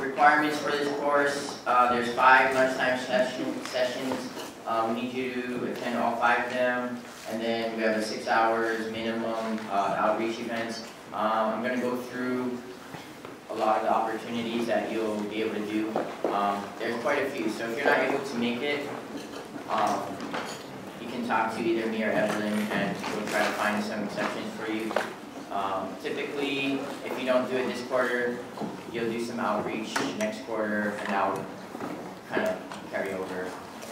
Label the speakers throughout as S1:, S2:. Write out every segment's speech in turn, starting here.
S1: requirements for this course, there's 5 lunchtime sessions. We need you to attend all 5 of them, and then we have a 6 hours minimum outreach events. I'm going to go through a lot of the opportunities that you'll be able to do. There's quite a few, so if you're not able to make it, you can talk to either me or Evelyn, and we'll try to find some exceptions for you. Typically, if you don't do it this quarter, you'll do some outreach next quarter, and that will kind of carry over.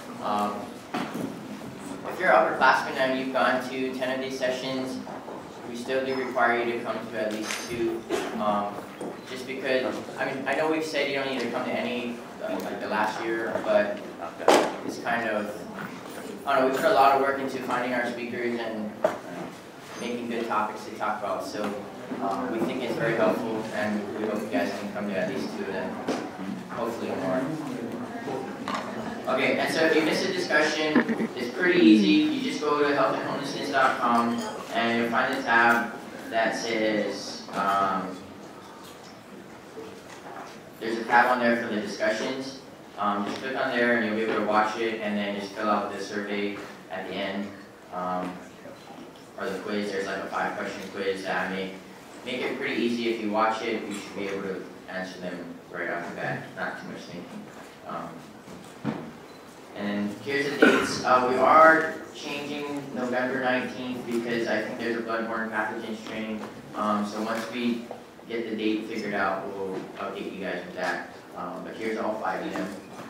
S1: If you're upperclassmen and you've gone to 10 of these sessions, we still do require you to come to at least 2. Just because, I know we've said you don't need to come to any, like the last year, but it's kind of, I don't know, we put a lot of work into finding our speakers and making good topics to talk about, so we think it's very helpful, and we hope you guys can come to at least 2 of them, hopefully more. Okay, and so if you miss a discussion, it's pretty easy. You just go to healthandhomelessness.com, and you'll find a tab that says, there's a tab on there for the discussions. Just click on there and you'll be able to watch it, and then just fill out the survey at the end. Or the quiz, there's like a 5-question quiz that I make it pretty easy. If you watch it, you should be able to answer them right off the bat, not too much thinking. And here's the dates. We are changing November 19th because I think there's a bloodborne pathogens training. So once we get the date figured out, we'll update you guys with that. But here's all 5 of them.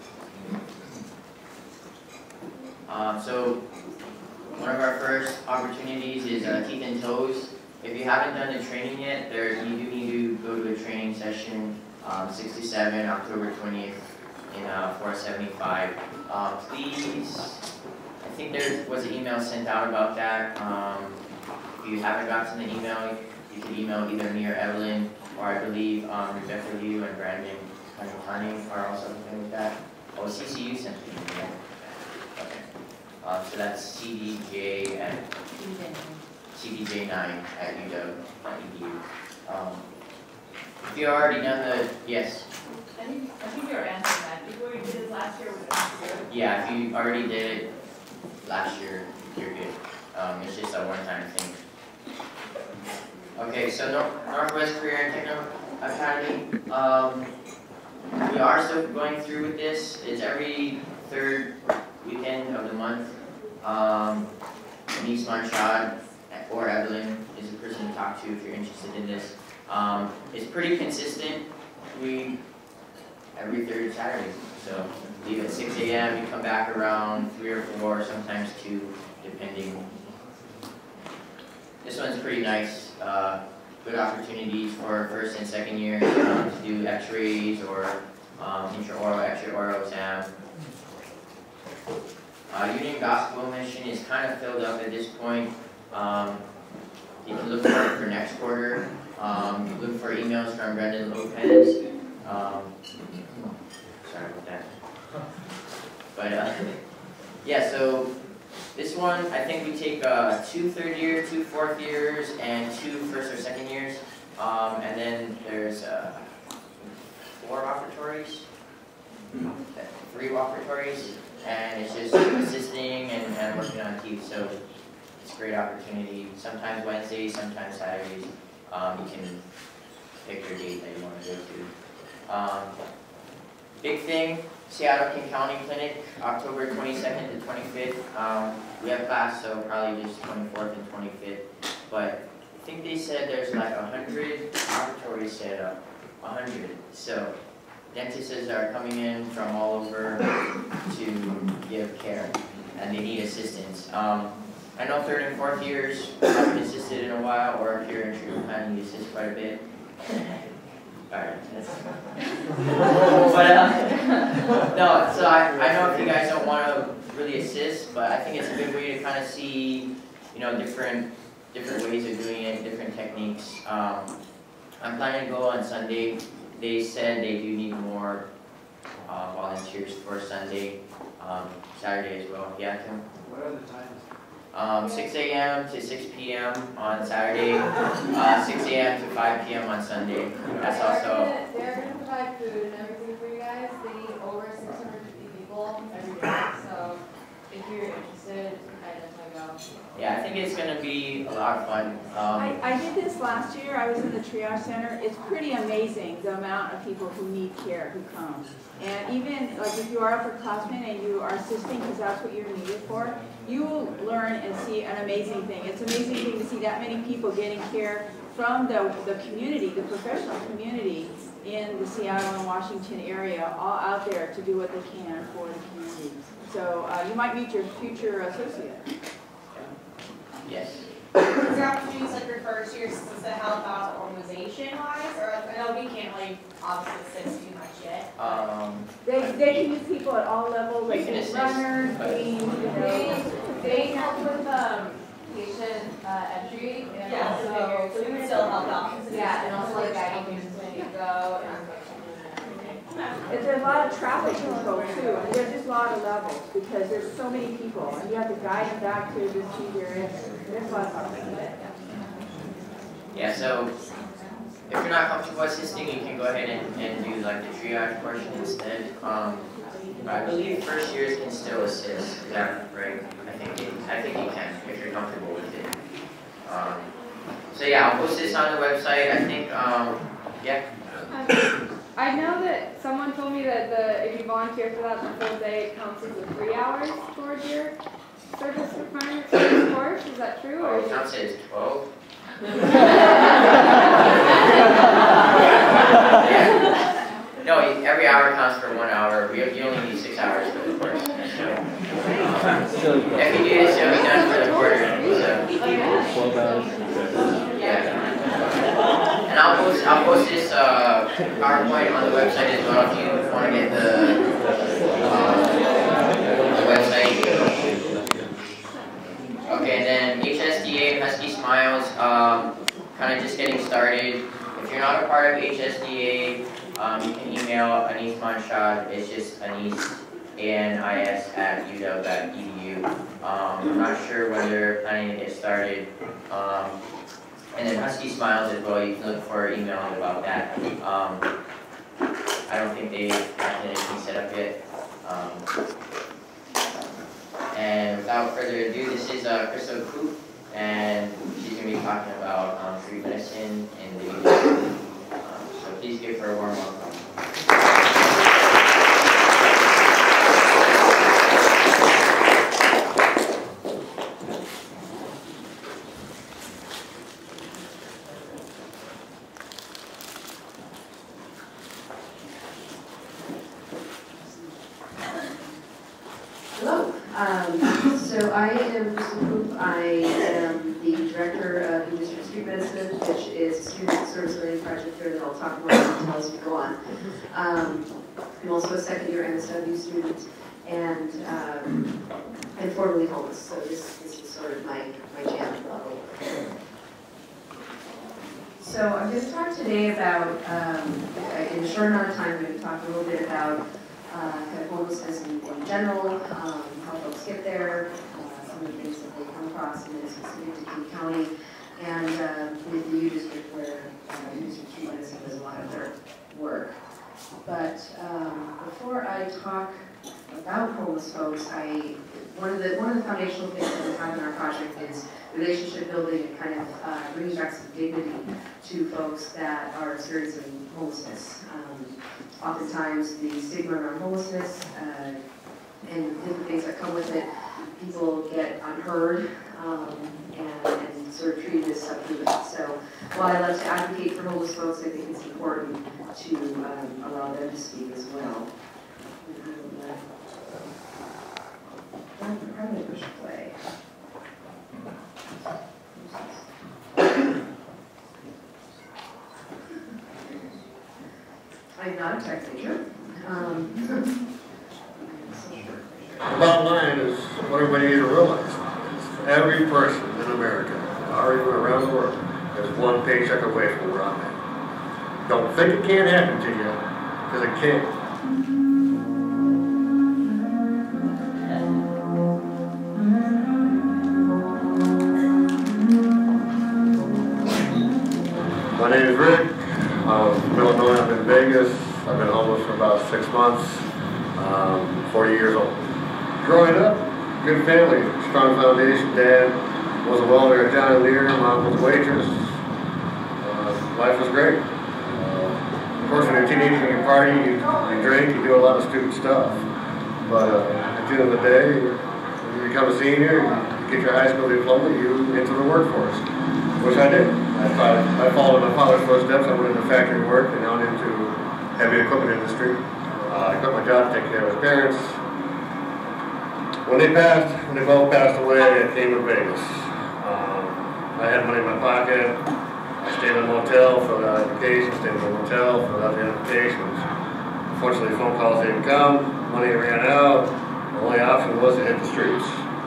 S1: So one of our first opportunities is teeth and toes. If you haven't done the training yet, you do need to go to a training session 67, October 20th in 475. Please, I think there was an email sent out about that. If you haven't gotten the email, you can email either me or Evelyn, or I believe Rebecca Liu and Brandon Hunting are also something like that. Oh, CCU sent the email. Okay. So that's cdj at cdj9 at uw.edu. If you already done the, yes?
S2: I think you were answering that. Before you did it last year, was it good?
S1: Yeah, if you already did it last year, you're good. It's just a one-time thing. Okay, so Northwest Career and Techno Academy. We are still going through with this. It's every 3rd weekend of the month. Denise Marchad or Evelyn is the person to talk to if you're interested in this. It's pretty consistent. Every 3rd Saturday. So leave at 6 a.m. You come back around 3 or 4, sometimes 2, depending. This one's pretty nice. Good opportunities for 1st and 2nd year to do X-rays or intraoral, extraoral exam. Union Gospel Mission is kind of filled up at this point. You can look for next quarter. Look for emails from Brendan Lopez. Sorry about that. But yeah, so this one, I think we take 2 3rd year, 2 4th years, and 2 1st or 2nd years. And then there's 4 operatories, 3 operatories, and it's just assisting and working on teeth. So it's a great opportunity. Sometimes Wednesdays, sometimes Saturdays. You can pick your date that you want to go to. Big thing, Seattle King County Clinic, October 22nd to 25th. We have class, so probably just 24th and 25th. But I think they said there's like 100 operatories set up, 100. So dentists are coming in from all over to give care, and they need assistance. I know 3rd and 4th years haven't assisted in a while, or if you're in treatment plan, you assist quite a bit. Alright, but no, so I know if you guys don't want to really assist, but I think it's a good way to kind of see, different ways of doing it, different techniques. I'm planning to go on Sunday. They said they do need more volunteers for Sunday, Saturday as well. Yeah, Tim?
S3: What are the times?
S1: 6 a.m. to 6 p.m. on Saturday, 6 a.m. to 5 p.m. on Sunday. That's also.
S4: They're going to provide food and everything.
S1: Yeah, I think it's going to be a lot of fun.
S3: I did this last year. I was in the triage center. It's pretty amazing the amount of people who need care who come. And even like if you are upperclassmen and you are assisting because that's what you're needed for, you will learn and see an amazing thing. It's an amazing thing to see that many people getting care from the community, the professional community in the Seattle and Washington area, all out there to do what they can for the community. So you might meet your future associate.
S1: Yes.
S4: Is there opportunities like refer to your sister to help out organization-wise, or I know we can't really obviously assist too much yet.
S3: They can use people at all levels, like runners, games,
S4: They help with patient entry and also so we would still help out. Yeah, and also like guiding patients when you go.
S3: It's a lot of traffic control too. I mean, there's just a lot of levels because there's so many people, and you have to guide them back to the procedure. There's a lot of stuff.
S1: Yeah, so if you're not comfortable assisting, you can go ahead and do like the triage portion instead. I believe first years can still assist. Is that right? I think you can if you're comfortable with it. So yeah, I'll post this on the website. I think yeah.
S5: I know that someone told me that if you volunteer for that the full day, it counts as 3 hours towards your service requirements for this course. Is that true? Or
S1: It counts as 12. No, every hour counts for 1 hour. You only need 6 hours for the course. So, if you do this, you'll be done for the quarter. So.
S6: 12 hours.
S1: Yeah. And I'll post this PowerPoint on the website as well if you want to get the website. Okay, and then HSDA, Husky Smiles, kind of just getting started. If you're not a part of HSDA, you can email Anise Monshad. It's just Anise, ANIS @uw.edu. I'm not sure when they're planning to get started. And then Husky Smiles as well, you can look for emails about that. I don't think they have anything set up yet. And without further ado, this is Krystal Koop, and she's going to be talking about street medicine and the so please give her a warm welcome.
S7: Hello. So I am Krystal Koop. I am the director of Industry Street Medicine, which is a student service learning project here that I'll talk more about as we go on. I'm also a second-year MSW student, and I'm formerly homeless, so this is sort of my jam level. So I'm going to talk today about, in a short amount of time, I'm going to talk a little bit about kind of homelessness in general, how folks get there, some of the things that they come across, and then specific to Koop County, and with the U District where Industry Street Medicine does a lot of their work. But before I talk about homeless folks, one of the foundational things that we have in our project is relationship building and kind of bringing back some dignity to folks that are experiencing homelessness. Oftentimes, the stigma around homelessness and different things that come with it, people get unheard and sort of treated as subhuman. So while I love to advocate for homeless folks, I think it's important to allow them to speak as well. I'm going to push play. I'm not a tech teacher.
S8: The bottom line is what everybody needs to realize. Every person in America, or even around the world, is one paycheck away from where I'm at. Don't think it can't happen to you, because it can. My name is Rick. I'm from Illinois. I'm in Vegas. I've been homeless for about 6 months. 40 years old. Growing up, good family, strong foundation. Dad was a welder at John Deere, Mom was a waitress. Life was great. Of course, when you're a teenager, you party, you drink, you do a lot of stupid stuff. But at the end of the day, when you become a senior, you get your high school diploma, you into the workforce, which I did. I followed my father's footsteps. I went into factory work and on into heavy equipment industry. I quit my job to take care of his parents. When they both passed away, I came to Vegas. I had money in my pocket. I stayed in a motel, filled out applications, stayed in a motel, filled out the applications. Unfortunately, phone calls didn't come, money ran out. The only option was to hit the streets.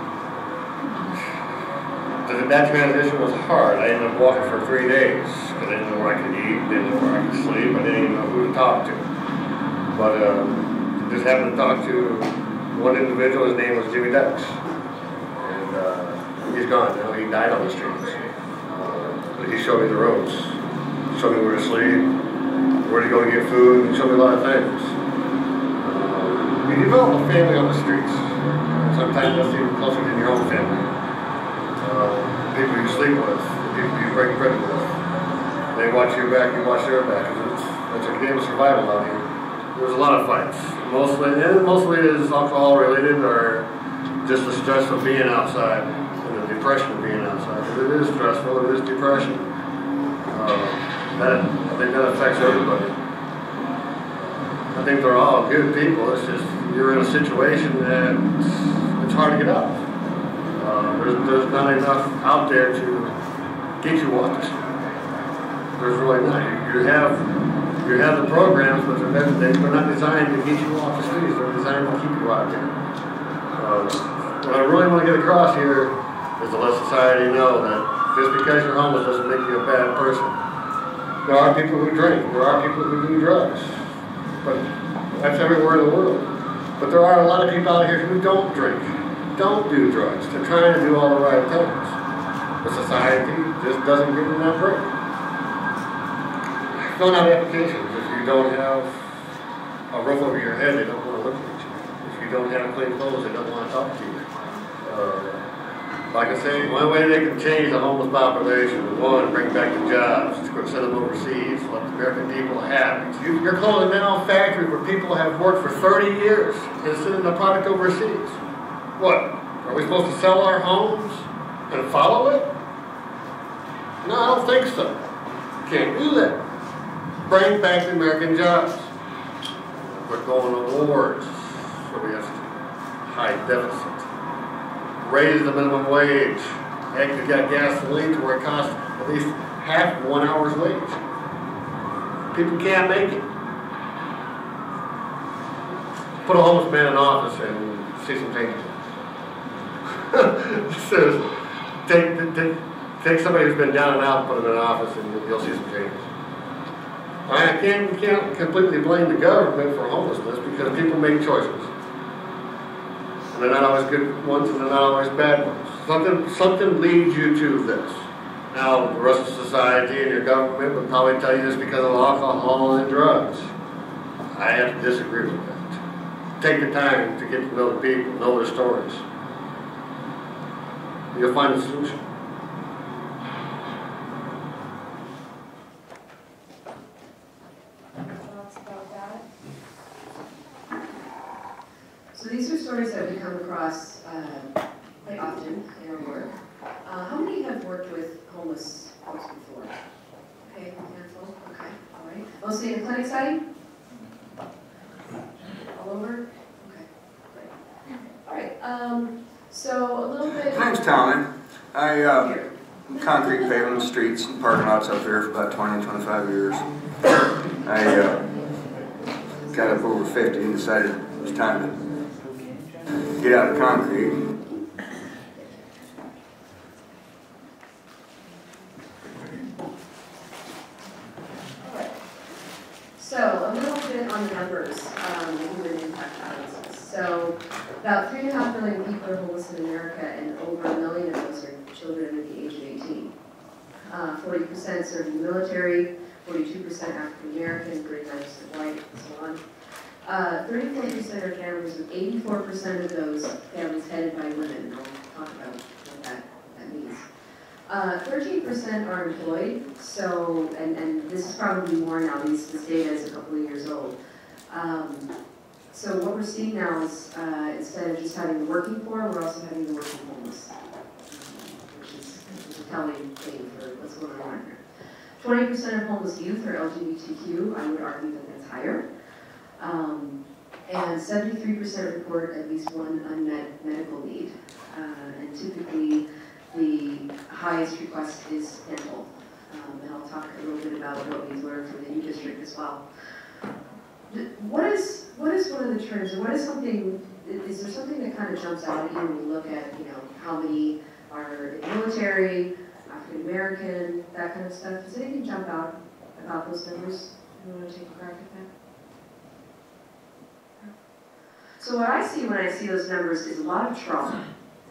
S8: That transition was hard. I ended up walking for 3 days because I didn't know where I could eat, didn't know where I could sleep, I didn't even know who to talk to. But just happened to talk to one individual. His name was Jimmy Dex, and he's gone now. He died on the streets. But he showed me the roads. He showed me where to sleep, where to go to get food. He showed me a lot of things. You develop a family on the streets. Sometimes that's even closer than your own family. People you sleep with, people you break bread with. They watch your back, you watch their back. It's a game of survival out here. There's a lot of fights. Mostly it is alcohol related or just the stress of being outside and the depression of being outside. Because it is stressful, it is depression. I think that affects everybody. I think they're all good people. It's just you're in a situation that it's hard to get out. There's not enough out there to get you off the street. There's really not. You have the programs, but they're not designed to get you off the streets. They're designed to keep you out there. What I really want to get across here is to let society know that just because you're homeless doesn't make you a bad person. There are people who drink. There are people who do drugs. But that's everywhere in the world. But there are a lot of people out here who don't drink, don't do drugs. They're trying to do all the right things. But society just doesn't give them that break. Filling out applications. If you don't have a roof over your head, they don't want to look at you. If you don't have clean clothes, they don't want to talk to you. Like I say, one way they can change the homeless population, one, bring back the jobs, send them overseas, let the American people have it. You're closing down a factory where people have worked for 30 years and sending the product overseas. What? Are we supposed to sell our homes and follow it? No, I don't think so. Can't do that. Bring back the American jobs. We're going to wars, so we have high deficit. Raise the minimum wage. Heck, you got gasoline to where it costs at least half of 1 hour's wage. People can't make it. Put a homeless man in office and see some changes. Seriously. Take somebody who's been down and out and put them in office and you'll see some changes. I can't completely blame the government for homelessness because people make choices. And they're not always good ones and they're not always bad ones. Something leads you to this. Now, the rest of society and your government would probably tell you this because of alcohol and drugs. I have to disagree with that. Take the time to get to know the people, know their stories. You'll find a solution.
S5: Thoughts about that?
S7: So these are stories that we come across quite often in our work. How many have worked with homeless folks before? Okay, a handful. Okay, all right. Mostly in the clinic setting? All over? Okay, great. All right. So a little bit.
S6: My name's Tommy. I concrete paving the streets and parking lots up there for about 20, 25 years. I got up over 50 and decided it was time to get out of concrete.
S7: So a little bit on the numbers, the human impact analysis. So about 3.5 million people are homeless in America, and over 1 million of those are children under the age of 18. 40% serve in the military, 42% African American, 39% white, and so on. 34% are families, with 84% of those families headed by women. talk about what that means. 13% are employed, so, and this is probably more now, this data is a couple of years old. So what we're seeing now is instead of just having the working poor, we're also having the working homeless, which is a telling thing for what's going on here. 20% of homeless youth are LGBTQ. I would argue that that's higher. And 73% report at least one unmet medical need. And typically, the highest request is dental. And I'll talk a little bit about what we've learned from the new district as well. What is one of the terms, or what is something, is there something that kind of jumps out at you when you look at, how many are in the military, African American, that kind of stuff? Does anything jump out about those numbers? You want to take a crack at that? So what I see when I see those numbers is a lot of trauma.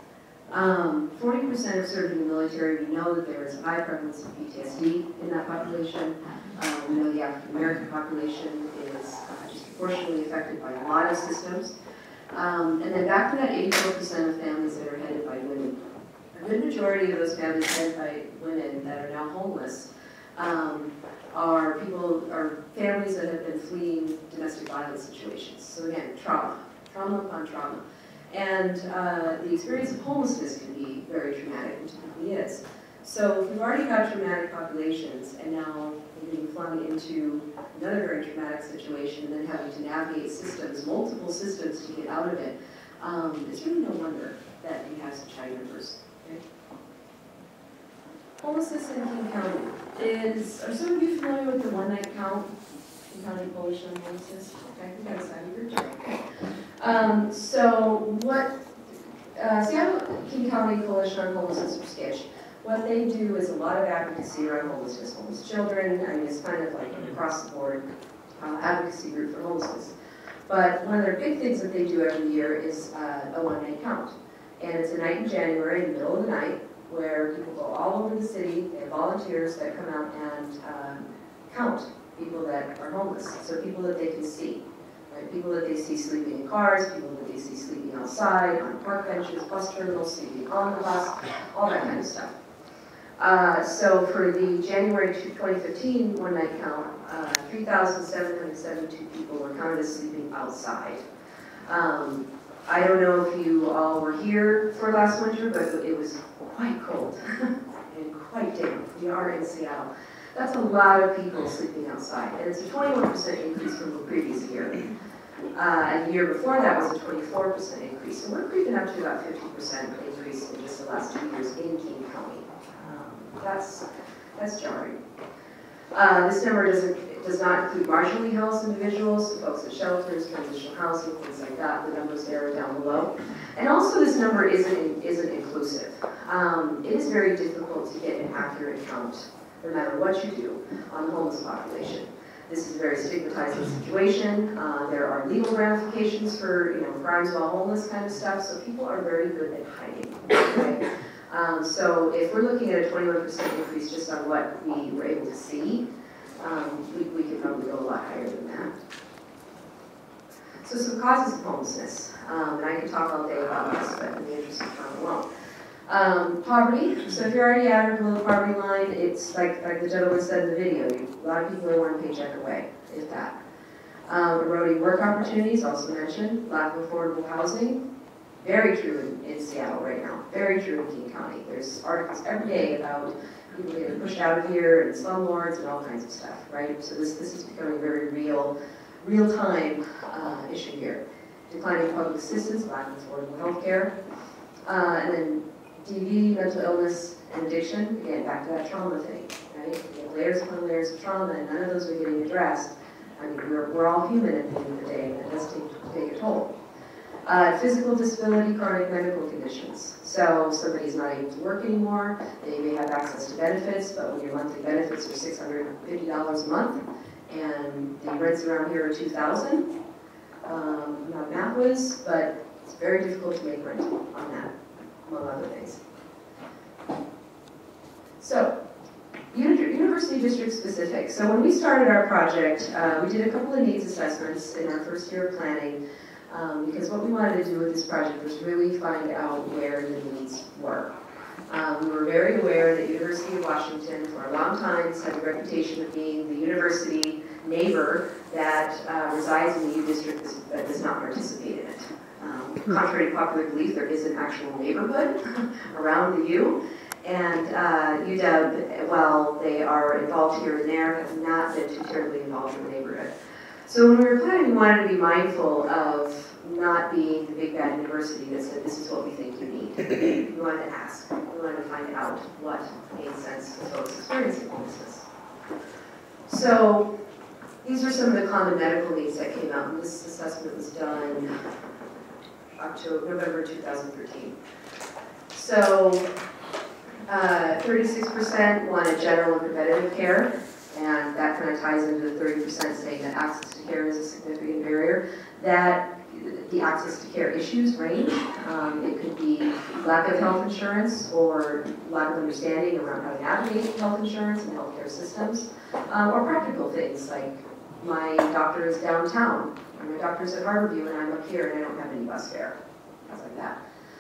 S7: 40% have served in the military. We know that there is a high prevalence of PTSD in that population. We know the African American population is disproportionately affected by a lot of systems. And then back to that 84% of families that are headed by women. A good majority of those families headed by women that are now homeless are families that have been fleeing domestic violence situations. So again, trauma upon trauma. And the experience of homelessness can be very traumatic, and typically is. So if you've already got traumatic populations, and now you're being flung into another very traumatic situation, and then having to navigate systems, multiple systems to get out of it, it's really no wonder that you have such high numbers. Okay? Homelessness in King County are some of you familiar with the one-night count? King County Coalition on Homelessness? Okay, we got a side of your job. So what Seattle King County Coalition on Homelessness, or SKITCH, what they do is a lot of advocacy around homelessness, homeless children. I mean, it's kind of like an across the board advocacy group for homelessness. But one of their big things that they do every year is a one-night count. And it's a night in January, in the middle of the night, where people go all over the city. They have volunteers that come out and count people that are homeless. So people that they can see. Right? People that they see sleeping in cars, people that they see sleeping outside, on park benches, bus terminals, sleeping on the bus, all that kind of stuff. So for the January 2015 one-night count, 3,772 people were counted as sleeping outside. I don't know if you all were here for last winter, but it was quite cold and quite damp. We are in Seattle. That's a lot of people sleeping outside, and it's a 21% increase from the previous year. And the year before that was a 24% increase. So we're creeping up to about 50% increase in just the last 2 years in King County. That's jarring. This number does not include marginally housed individuals, folks at shelters, transitional housing, things like that. The numbers there are down below. And also this number isn't inclusive. It is very difficult to get an accurate count, no matter what you do, on the homeless population. This is a very stigmatizing situation. There are legal ramifications for crimes while homeless kind of stuff, so people are very good at hiding. Okay? So if we're looking at a 21% increase just on what we were able to see, we could probably go a lot higher than that. So some causes of homelessness, and I could talk all day about this, but in the interest of time alone. Poverty. So if you're already at or below the poverty line, it's like the gentleman said in the video, a lot of people are one paycheck away, if that. Eroding work opportunities, also mentioned. Lack of affordable housing. Very true in Seattle right now. Very true in King County. There's articles every day about people getting pushed out of here and slumlords and all kinds of stuff, right? So this is becoming a very real-time issue here. Declining public assistance, lack of affordable health care, and then DV, mental illness, and addiction. Again, back to that trauma thing, right? You have layers upon layers of trauma, and none of those are getting addressed. I mean, we're all human at the end of the day, and it does take a toll. Physical disability, chronic medical conditions. So somebody's not able to work anymore, they may have access to benefits, but when your monthly benefits are $650 a month, and the rents around here are $2,000, not math whiz, but it's very difficult to make rent on that, among other things. So, university district specific. So when we started our project, we did a couple of needs assessments in our first year of planning. Because what we wanted to do with this project was really find out where the needs were. We were very aware that University of Washington, for a long time, has had the reputation of being the university neighbor that resides in the U District that does not participate in it. Contrary to popular belief, there is an actual neighborhood around the U. And UW, while they are involved here and there, have not been too terribly involved in the neighborhood. So when we were planning, we wanted to be mindful of not being the big bad university that said, this is what we think you need. We wanted to ask. We wanted to find out what made sense to folks experiencing homelessness. So these are some of the common medical needs that came out, and this assessment was done November 2013. So 36% wanted general and preventative care, and that kind of ties into the 30% saying that access to care is a significant barrier. That the access to care issues range. It could be lack of health insurance or lack of understanding around how to navigate health insurance and healthcare systems, or practical things like my doctor is downtown, or my doctor's at Harborview and I'm up here and I don't have any bus fare, things like that.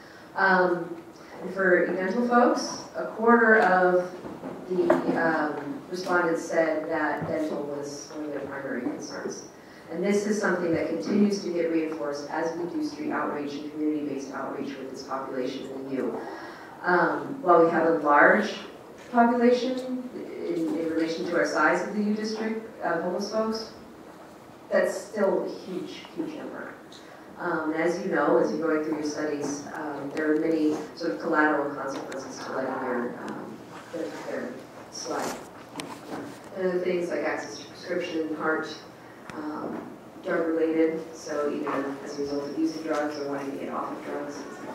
S7: And for dental folks, a quarter of the respondents said that dental was one of their primary concerns. And this is something that continues to get reinforced as we do street outreach and community-based outreach with this population in the U. While we have a large population in relation to our size of the U District of homeless folks, that's still a huge, huge number. As you know, as you're going through your studies, there are many sort of collateral consequences to letting your care slide. And things like access to prescription, heart, drug-related, so either as a result of using drugs or wanting to get off of drugs, things like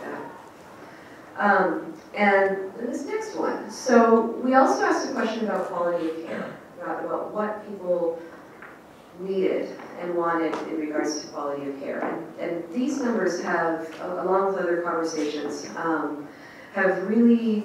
S7: that. And this next one. So we also asked a question about quality of care, about what people needed and wanted in regards to quality of care. And these numbers have, along with other conversations, have really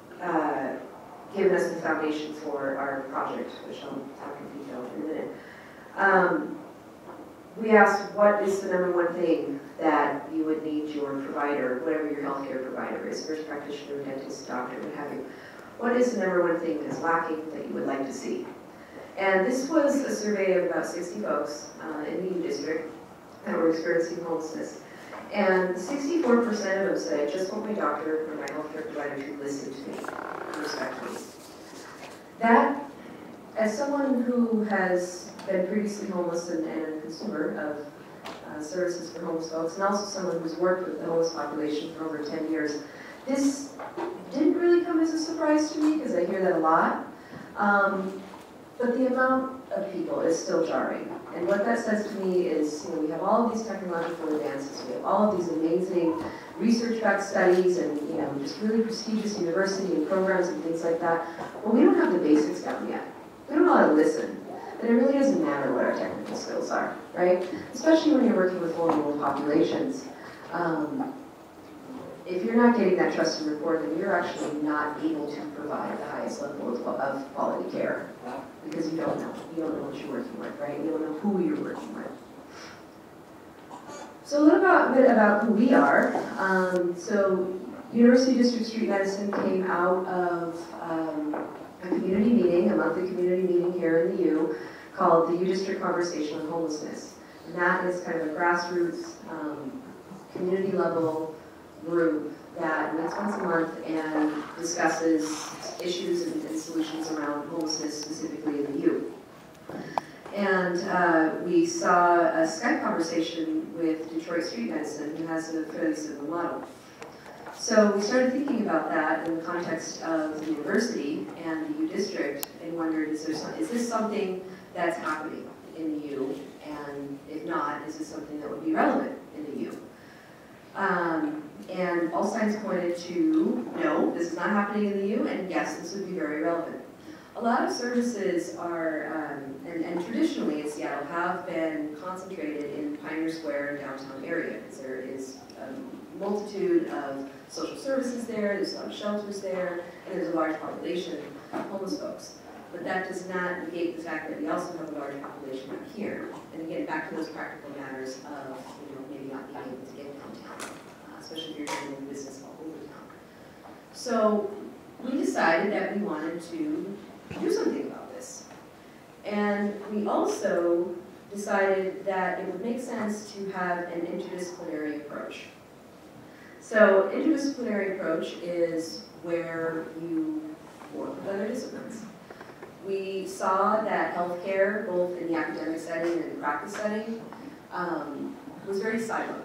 S7: given us the foundation for our project, which I'll talk in detail in a minute. We asked, what is the number one thing that you would need your provider, whatever your healthcare provider is, nurse practitioner, dentist, doctor, what have you. What is the number one thing that's lacking that you would like to see? And this was a survey of about 60 folks in the U District that were experiencing homelessness. And 64% of them said, I just want my doctor or my healthcare provider to listen to me, respectfully. That, as someone who has been previously homeless and a consumer of services for homeless folks, and also someone who's worked with the homeless population for over 10 years, this didn't really come as a surprise to me because I hear that a lot. But the amount of people is still jarring. And what that says to me is, we have all of these technological advances, we have all of these amazing research-backed studies and, just really prestigious university and programs and things like that. But we don't have the basics down yet. We don't know how to listen. And it really doesn't matter what our technical skills are, right? Especially when you're working with vulnerable populations. If you're not getting that trust and rapport, then you're actually not able to provide the highest level of quality care. Because you don't know. You don't know what you're working with, right? You don't know who you're working with. So a little bit about who we are. So University District Street Medicine came out of a community meeting, a monthly community meeting here in the U, called the U District Conversation on Homelessness. And that is kind of a grassroots, community level group that meets once a month and discusses issues and solutions around homelessness, specifically in the U. And we saw a Skype conversation with Detroit Street Medicine, who has a fairly similar model. So we started thinking about that in the context of the university and the U District and wondered, is this something that's happening in the U? And if not, is this something that would be relevant in the U? And all signs pointed to, no, this is not happening in the U, and yes, this would be very relevant. A lot of services are, and traditionally in Seattle, have been concentrated in Pioneer Square downtown area, because there is a multitude of social services there, there's a lot of shelters there, and there's a large population of homeless folks. but that does not negate the fact that we also have a large population out here. And again, back to those practical matters of, maybe not being able to get downtown, especially if you're doing business all over town. So we decided that we wanted to do something about this. And we also decided that it would make sense to have an interdisciplinary approach. So interdisciplinary approach is where you work with other disciplines. We saw that healthcare, both in the academic setting and the practice setting, was very siloed.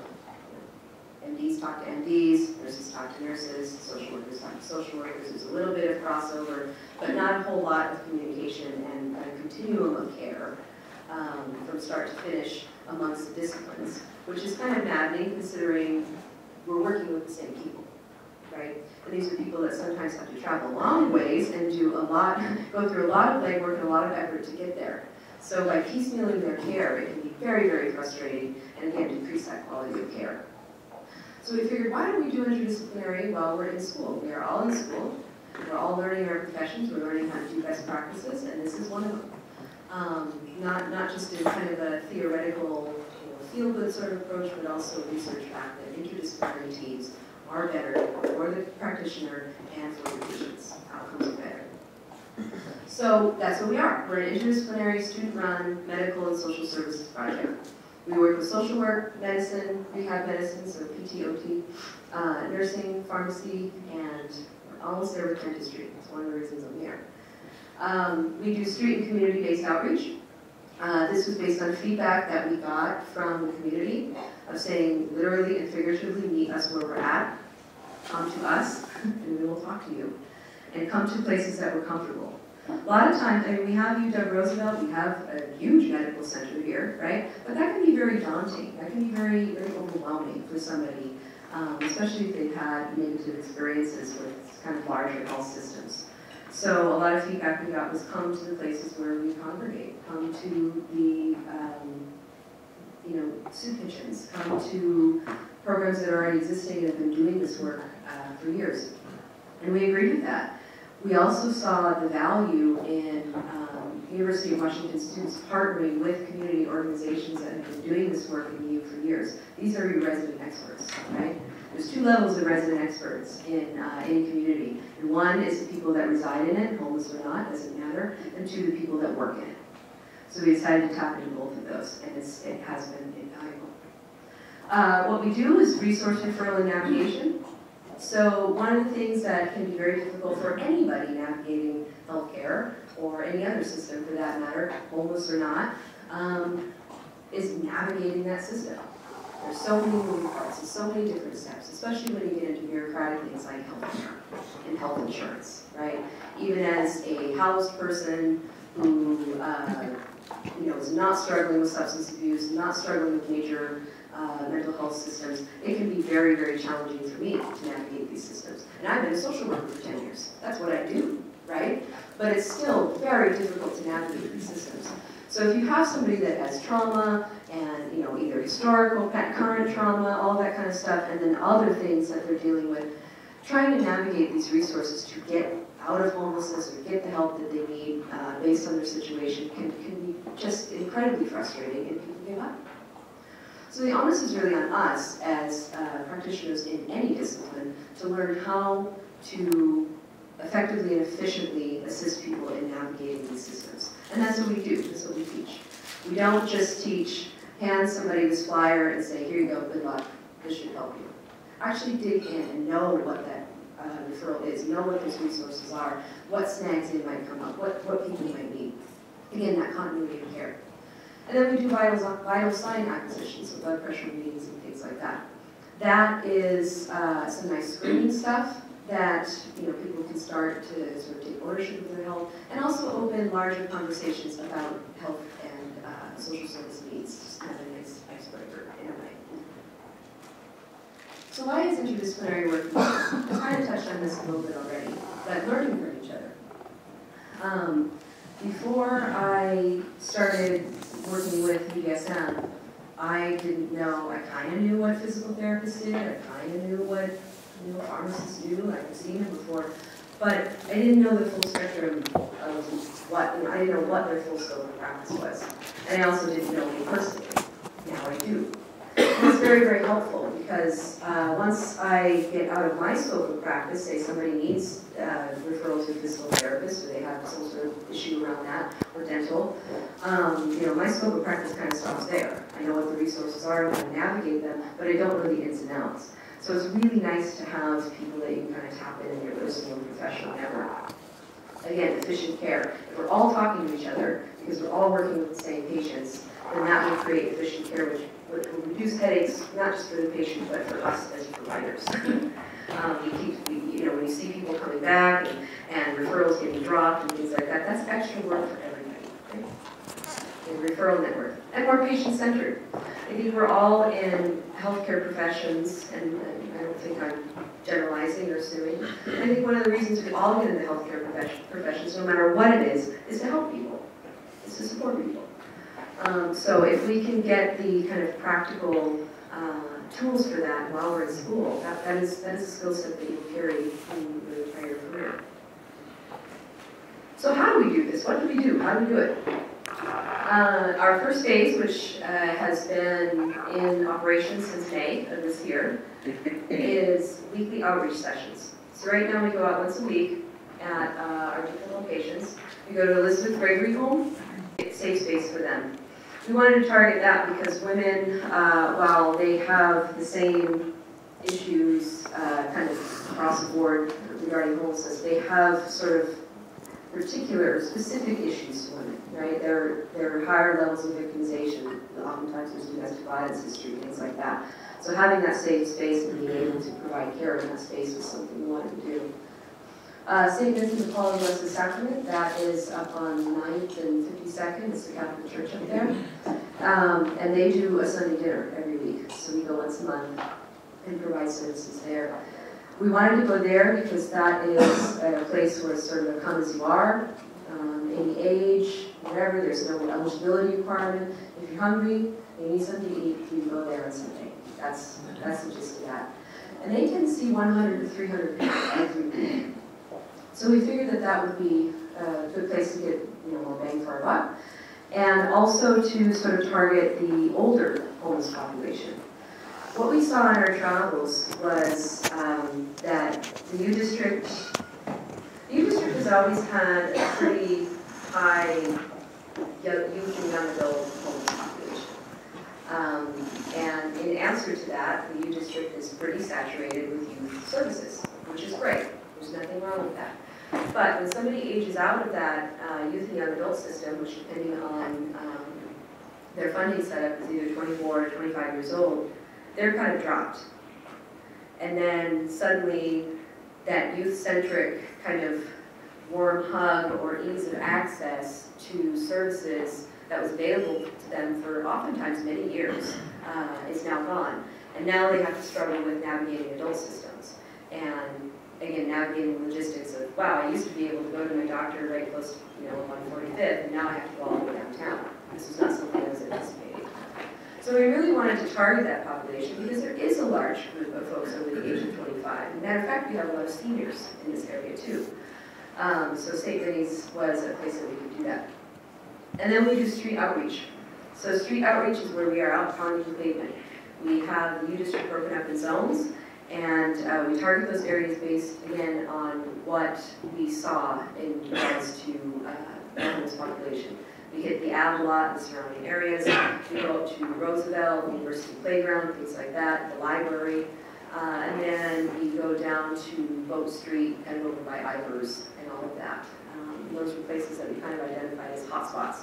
S7: MDs talk to MDs, nurses talk to nurses, social workers talk to social workers. There's a little bit of crossover, but not a whole lot of communication and a continuum of care from start to finish amongst the disciplines, which is kind of maddening considering we're working with the same people, right? And these are people that sometimes have to travel long ways and do a lot, go through a lot of legwork and a lot of effort to get there. So by piecemealing their care, it can be very, very frustrating and again, decrease that quality of care. So we figured, why don't we do interdisciplinary while we're in school? We are all in school. We're all learning our professions. We're learning how to do best practices, and this is one of them. Not just in kind of a theoretical, feel-good sort of approach, but also research back that interdisciplinary teams are better for the practitioner and for the patients. Outcomes are better. So that's what we are. We're an interdisciplinary, student-run medical and social services project. We work with social work, medicine, rehab medicine, so PT, OT, nursing, pharmacy, and we're almost there with dentistry. That's one of the reasons I'm here. We do street and community-based outreach. This was based on feedback that we got from the community of saying literally and figuratively, meet us where we're at, come to us, and we will talk to you. And come to places that we're comfortable. A lot of times, we have UW Roosevelt, we have a huge medical center here, right? But that can be very daunting. That can be very, very overwhelming for somebody, especially if they've had negative experiences with kind of larger health systems. So a lot of feedback we got was come to the places where we congregate, come to the, soup kitchens, come to programs that are already existing and have been doing this work for years. And we agreed with that. We also saw the value in University of Washington students partnering with community organizations that have been doing this work in the U for years. These are your resident experts, right? There's two levels of resident experts in any community. And one is the people that reside in it, homeless or not, doesn't matter, and two, the people that work in it. So we decided to tap into both of those, and it has been invaluable. What we do is resource referral and navigation. So one of the things that can be very difficult for anybody navigating healthcare or any other system for that matter, homeless or not, is navigating that system. There's so many moving parts and so many different steps, especially when you get into bureaucratic things like healthcare and health insurance, right? Even as a housed person who is not struggling with substance abuse, not struggling with major mental health systems, it can be very, very challenging for me to navigate these systems. And I've been a social worker for 10 years. That's what I do, right? But it's still very difficult to navigate these systems. So if you have somebody that has trauma and either historical, current trauma, all that kind of stuff, and then other things that they're dealing with, trying to navigate these resources to get out of homelessness or get the help that they need based on their situation can be just incredibly frustrating, and people give up. So the onus is really on us as practitioners in any discipline to learn how to effectively and efficiently assist people in navigating these systems. And that's what we do, that's what we teach. We don't just teach, hand somebody this flyer and say, here you go, good luck, this should help you. Actually dig in and know what that referral is, know what those resources are, what snags they might come up, what people might need. Again, that continuity of care. And then we do vital sign acquisitions, so blood pressure readings and things like that. That is some nice screening stuff that people can start to sort of take ownership of their health, and also open larger conversations about health and social service needs, just kind of a nice icebreaker in a way. So why is interdisciplinary work important? I kind of touched on this a little bit already, but learning from each other. Before I started working with UDSM, I didn't know, I kind of knew what physical therapists did, I kind of knew what pharmacists do, I had seen them before, but I didn't know the full spectrum of what, I didn't know what their full scope of practice was. And I also didn't know me personally. Now I do. And it's very, very helpful because once I get out of my scope of practice, say somebody needs referral to a physical therapist, or they have some sort of issue around that, or dental, my scope of practice kind of stops there. I know what the resources are, and how to navigate them, but I don't know the ins and outs. So it's really nice to have people that you can kind of tap in your personal and professional network. Again, efficient care. If we're all talking to each other, because we're all working with the same patients, then that will create efficient care, which will reduce headaches, not just for the patient, but for us as providers. When you see people coming back and referrals getting dropped and things like that, that's extra work for everybody. Right? And referral network. And more patient-centered. I think we're all in healthcare professions, and I don't think I'm generalizing or assuming. I think one of the reasons we all get into healthcare professions, no matter what it is to help people. It's to support people. So if we can get the kind of practical tools for that while we're in school, that is a skill set that you'll carry in your entire career. So how do we do this? What do we do? How do we do it? Our first phase, which has been in operation since May of this year, is weekly outreach sessions. So right now we go out once a week at our different locations. We go to Elizabeth Gregory Home, safe space for them. We wanted to target that because women, while they have the same issues kind of across the board regarding homelessness, they have sort of particular, specific issues to women, right? There are higher levels of victimization. Oftentimes there's domestic violence history, things like that. So having that safe space and being able to provide care in that space was something we wanted to do. St. Vincent de Paul and Blessed Sacrament, that is up on 9th and 52nd, it's the Catholic Church up there. And they do a Sunday dinner every week, so we go once a month and provide services there. We wanted to go there because that is a place where it's sort of a come as you are, any age, whatever, there's no eligibility requirement. If you're hungry, you need something to eat, you can go there on Sunday. That's the gist of that. And they tend to see 100 to 300 people every week. So we figured that that would be a good place to get more bang for our buck, and also to sort of target the older homeless population. What we saw in our travels was that the U District has always had a pretty high youth and young adult homeless population. And in answer to that, the U District is pretty saturated with youth services, which is great. There's nothing wrong with that. But when somebody ages out of that youth and young adult system, which depending on their funding setup is either 24 or 25 years old, they're kind of dropped. And then suddenly that youth-centric kind of warm hug or ease of access to services that was available to them for oftentimes many years is now gone. And now they have to struggle with navigating adult systems. And again, navigating the logistics of, wow, I used to be able to go to my doctor right close to, on 45th, and now I have to go all the way downtown. This was not something I was anticipating. So we really wanted to target that population because there is a large group of folks over the age of 25. As a matter of fact, we have a lot of seniors in this area too. So St. Vinny's was a place that we could do that. And then we do street outreach. So street outreach is where we are out pounding the pavement. We have the U District broken up in zones, and we target those areas based, again, on what we saw in regards to the homeless population. We hit the Ave lot and the surrounding areas. We go up to Roosevelt, University Playground, things like that, the library. And then we go down to Boat Street and over by Ivers and all of that. Those were places that we kind of identified as hotspots.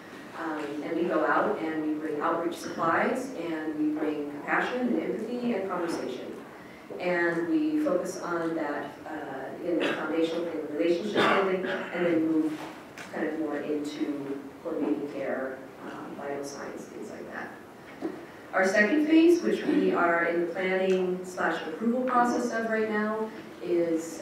S7: And we go out and we bring outreach supplies, and we bring compassion and empathy and conversation. And we focus on that, again, the foundational thing, relationship building, and then move kind of more into coordinating care, vital signs, things like that. Our second phase, which we are in the planning/approval process of right now, is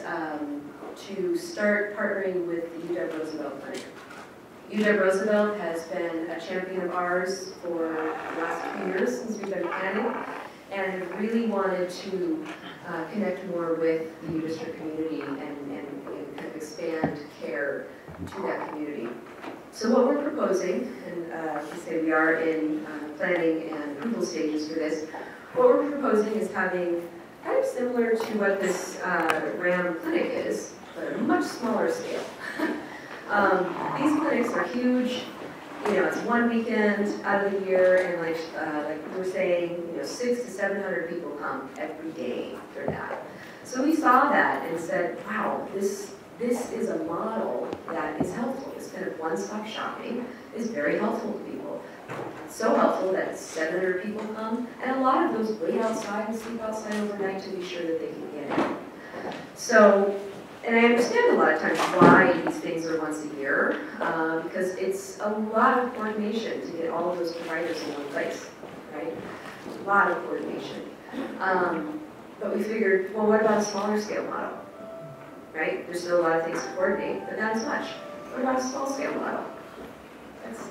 S7: to start partnering with the UW Roosevelt Clinic. UW Roosevelt has been a champion of ours for the last few years since we've been planning, and have really wanted to connect more with the U District community and expand care to that community. So what we're proposing, and to say we are in planning and approval stages for this, what we're proposing is having kind of similar to what this RAM clinic is, but a much smaller scale. These clinics are huge. You know, it's one weekend out of the year, and like we were saying, 600 to 700 people come every day for that. So we saw that and said, wow, this is a model that is helpful. This kind of one-stop shopping is very helpful to people. So helpful that 700 people come, and a lot of those wait outside and sleep outside overnight to be sure that they can get in. So, and I understand a lot of times why these things are once a year, because it's a lot of coordination to get all of those providers in one place, right? A lot of coordination. But we figured, well, what about a smaller scale model, right? There's still a lot of things to coordinate, but not as much. What about a small scale model? That's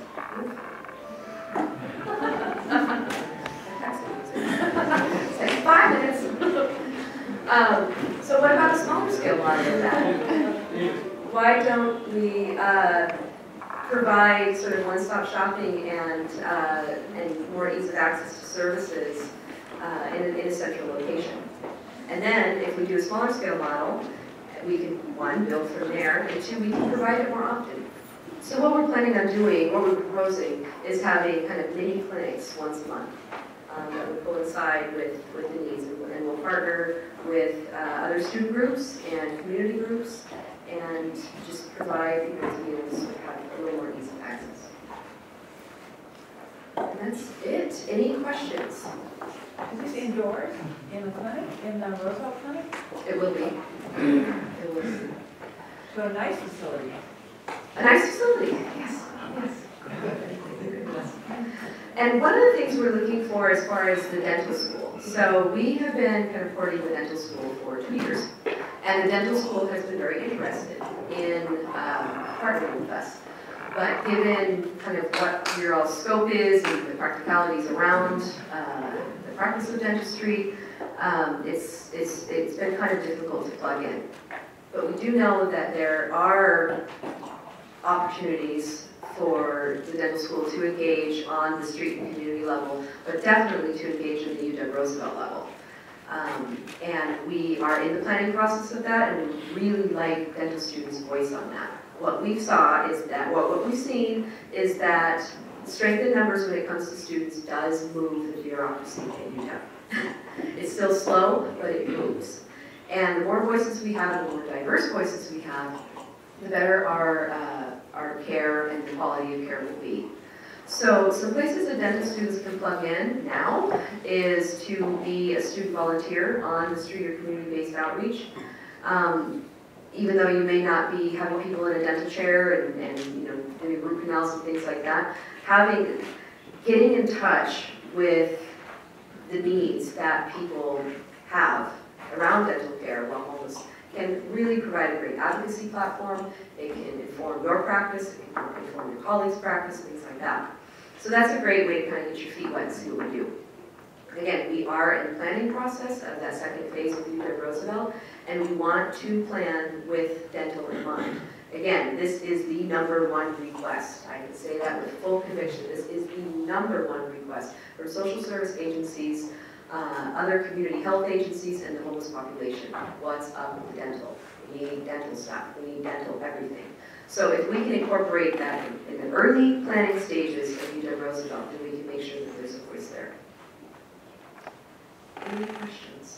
S7: it's like 5 minutes. So what about a smaller scale model of that? Why don't we provide sort of one-stop shopping and more ease of access to services in a central location? And then if we do a smaller scale model, we can, one, build from there, and two, we can provide it more often. So what we're planning on doing, what we're proposing, is having kind of mini clinics once a month that would coincide with the needs, and we'll partner with other student groups and community groups, and just provide people to be able to sort of have a little more ease of access. And that's it. Any questions?
S3: Is this indoors, in the clinic, in the Roosevelt clinic?
S7: It will be. It will be.
S3: So a nice facility.
S7: A nice facility, yes, yes. And one of the things we're looking for as far as the dental school, so we have been kind of courting the dental school for 2 years, and the dental school has been very interested in partnering with us. But given kind of what your all scope is and the practicalities around the practice of dentistry, it's been kind of difficult to plug in. But we do know that there are opportunities for the dental school to engage on the street and community level, but definitely to engage in the UW Roosevelt level. And we are in the planning process of that, and we really like dental students' voice on that. What we've saw is that, what we've seen is that strength in numbers when it comes to students does move the bureaucracy in UW. It's still slow, but it moves. And the more voices we have, the more diverse voices we have, the better our care and the quality of care will be. So some places that dental students can plug in now is to be a student volunteer on the street or community-based outreach. Even though you may not be having people in a dental chair and doing root canals and things like that, getting in touch with the needs that people have around dental care while homeless can really provide a great advocacy platform. It can inform your practice, it can inform your colleagues' practice, things like that. So that's a great way to kind of get your feet wet and see what we do. Again, we are in the planning process of that second phase of UW Roosevelt, and we want to plan with dental in mind. Again, this is the #1 request. I can say that with full conviction. This is the #1 request from social service agencies, other community health agencies, and the homeless population. What's up with dental? We need dental staff. We need dental everything. So if we can incorporate that in the early planning stages of UW Roosevelt, then we can make sure that there's a voice there. Any questions?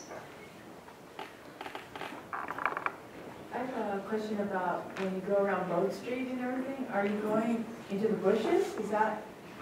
S3: I have a question about when you go around Boat Street and everything, are you going into the bushes? Is that,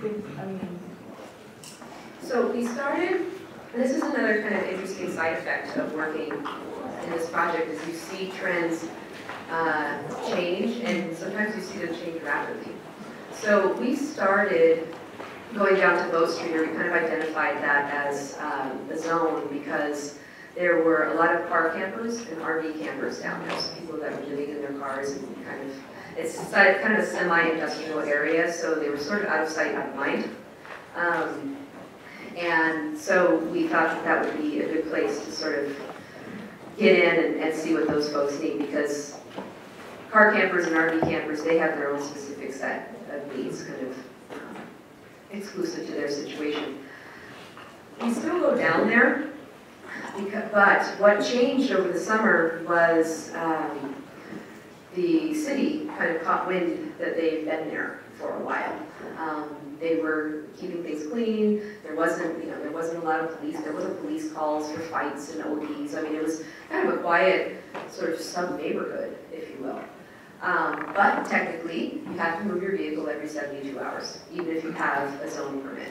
S7: So we started, and this is another kind of interesting side effect of working in this project, is you see trends change, and sometimes you see them change rapidly. So we started going down to Boat Street, or we kind of identified that as a zone because there were a lot of car campers and RV campers down there, so people that were living in their cars and it's kind of a semi-industrial area, so they were sort of out of sight, out of mind. And so we thought that that would be a good place to sort of get in and see what those folks need, because car campers and RV campers, they have their own specific set of needs, kind of exclusive to their situation. We still go down there, but what changed over the summer was the city kind of caught wind that they've been there for a while. They were keeping things clean. There wasn't a lot of police. There wasn't police calls for fights and ODs. I mean, it was kind of a quiet sort of sub-neighborhood, if you will. But technically, you have to move your vehicle every 72 hours, even if you have a zoning permit.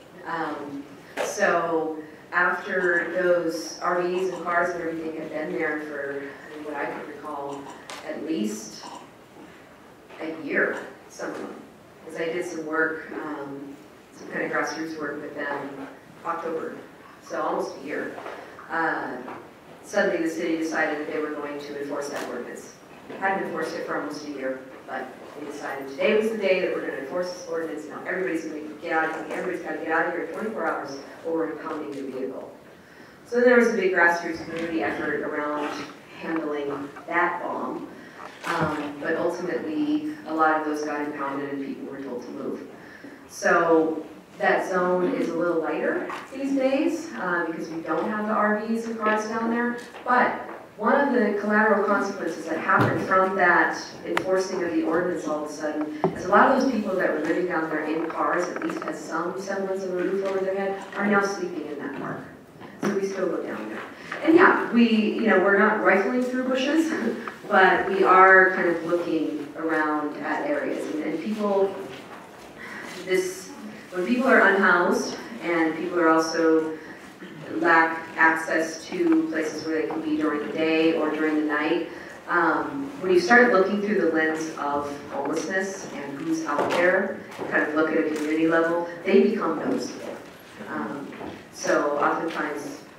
S7: So after those RVs and cars and everything had been there for, what I can recall, at least a year, some of them. Because I did some work, some kind of grassroots work with them October, so almost a year. Suddenly the city decided that they were going to enforce that ordinance. Hadn't enforced it for almost a year, but they decided today was the day that we're going to enforce this ordinance. Now everybody's going to get out of here. Everybody's got to get out of here in 24 hours or we're impounding your vehicle. So then there was a big grassroots community effort around handling that bomb. But ultimately, a lot of those got impounded and people were told to move. So that zone is a little lighter these days because we don't have the RVs and cars down there. But one of the collateral consequences that happened from that enforcing of the ordinance all of a sudden is a lot of those people that were living down there in cars, at least had some semblance of a roof over their head, are now sleeping in that park. So we still go down there. And yeah, we're not rifling through bushes, but we are kind of looking around at areas. And people, when people are unhoused and people are also lack access to places where they can be during the day or during the night, when you start looking through the lens of homelessness and who's out there, kind of look at a community level, they become noticeable. So oftentimes